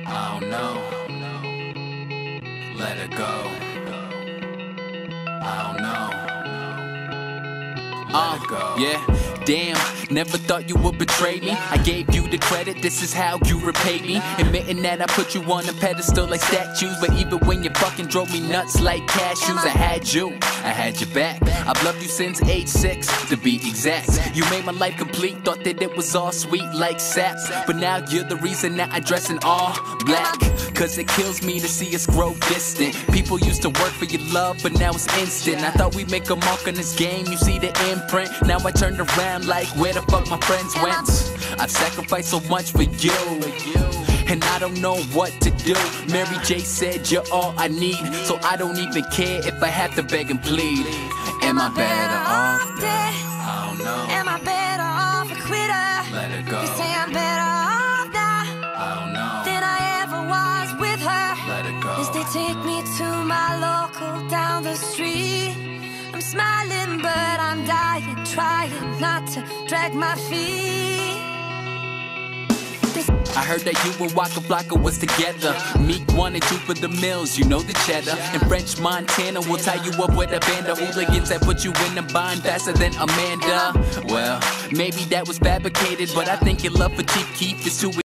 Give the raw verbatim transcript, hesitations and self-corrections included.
I don't know. Let it go. I don't know. Let it go. Uh, yeah, damn, never thought you would betray me. I gave you the credit, this is how you repay me. Admitting that I put you on a pedestal like statues, but even when you fucking drove me nuts like cashews, I had you, I had your back. I've loved you since age six, to be exact. You made my life complete, thought that it was all sweet like sap, but now you're the reason that I dress in all black. Cause it kills me to see us grow distant. People used to work for your love, but now it's instant. I thought we'd make a mark on this game, you see the imprint. Now I turned around like, where the fuck my friends went? I've sacrificed so much for you, and I don't know what to do. Mary J said you're all I need, so I don't even care if I have to beg and plead. Am I better off dead? I don't know. Am I better off a quitter? Let it go. You say I'm better off now I don't know. than I ever was with her. Let it go. As they take me to my local down the street, I'm smiling but I'm dying, trying not to drag my feet. I heard that you and Waka Flocka was together. Meek wanted you for the mills, you know the cheddar. In French Montana, we'll tie you up with a band of hooligans that put you in a bind faster than Amanda. Well, maybe that was fabricated, but I think your love for Chief Keef is too